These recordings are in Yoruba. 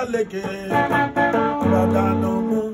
Abaleke, Badanomu.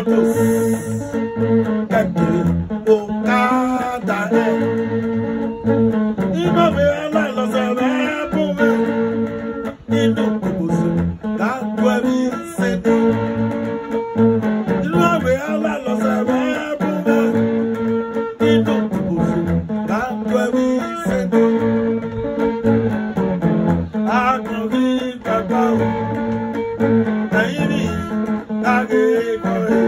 motos. Kẹ̀kẹ́ òkàdà ẹ̀. Iná mi aláìlọ́sẹ̀ rẹ̀ bú mi. Inú kòkòsò lágbó ẹ̀rí sẹ́ni. Iná mi aláìlọ́sẹ̀ rẹ̀ bú mi. Inú kòkòsò lágbó ẹ̀rí sẹ́ni. Akọ̀rí kàkà o. Ẹ̀yin ni lágé kọ̀rẹ́.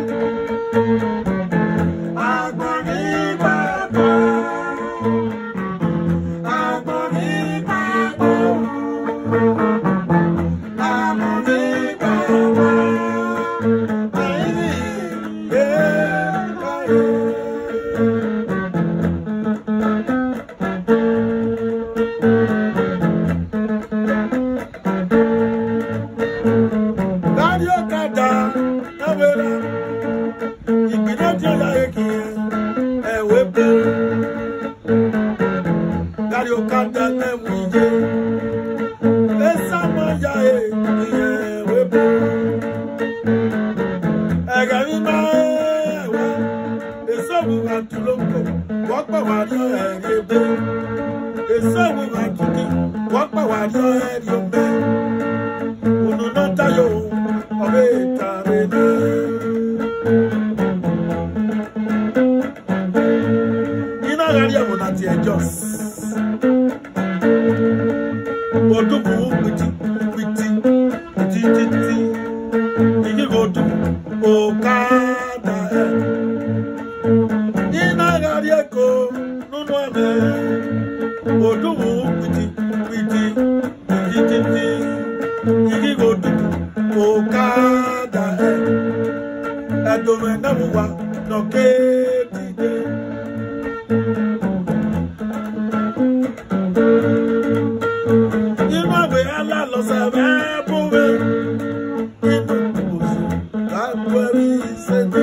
Akọ̀rí bàbá. Akọ̀rí bàbá. Akọ̀rí bàbá. Ẹ̀yin ni kọ̀rẹ́. Radio Kada, Nawera, Ibinoja Yaeki, Ewepe, Radio Kada, Nemuje, Esama Yae, Ewepe, Egarima, Esobu Atuloko, Wakpa Wadio Ewe, Esobu Atuki, Wakpa Wadio Ewe, Ununotayo. Ina radio monati ejos. Oduku piti. Igi godu okada. Ina radio ko nunu ame. Oduku piti. Igi godu okada. Adome namuwa no kedide. Ima be ala lo sabe buwe. Inu kubusu lakwari sede.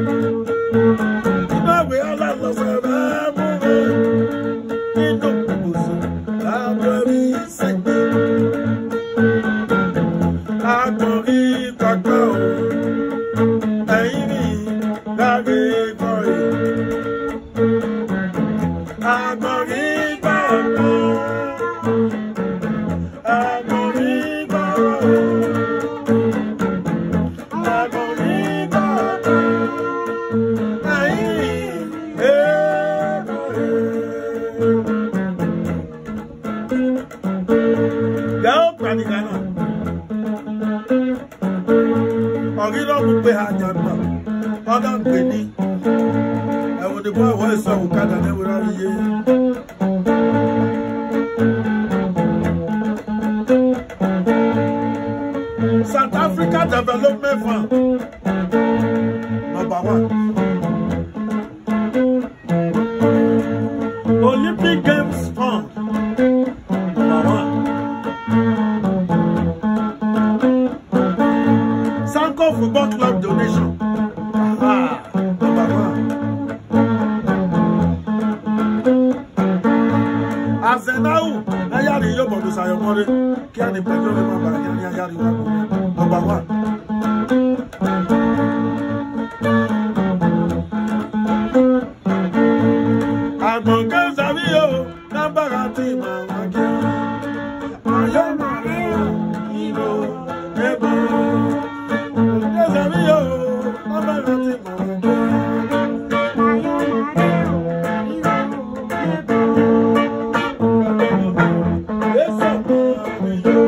Ima be ala lo sabe buwe. Inu kubusu lakwari sede. Akori kakao. South Africa Development Fund, number 1. Olympic Games Fund, number 1. Sanko Football Club donation, number 1. Arsenal, Nayari Yobodo Sayomore, Kiani Pedro Mamba, Nayari Wabu. Number 1. Agbonke Zavio, Nambarati Mawake. Ayo Mario, Ino, Ebo. Agbonke Zavio, Nambarati Mawake. Ayo Mario, Ino, Ebo. Esa Mario.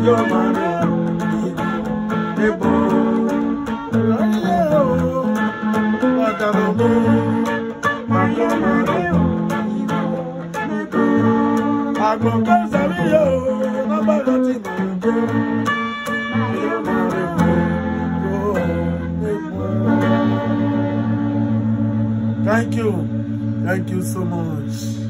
Thank you so much.